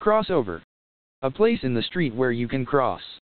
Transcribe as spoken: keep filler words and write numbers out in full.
Crossover. A place in the street where you can cross.